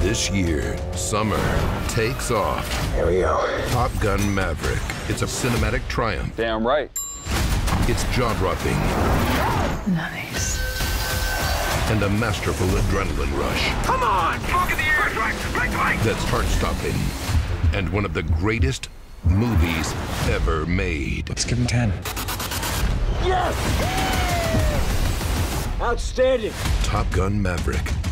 This year, summer takes off. Here we go. Top Gun Maverick. It's a cinematic triumph. Damn right. It's jaw-dropping. Nice. And a masterful adrenaline rush. Come on! Smoke in the air! Right! That's heart-stopping. And one of the greatest movies ever made. Let's give him 10. Yes! Outstanding. Top Gun Maverick.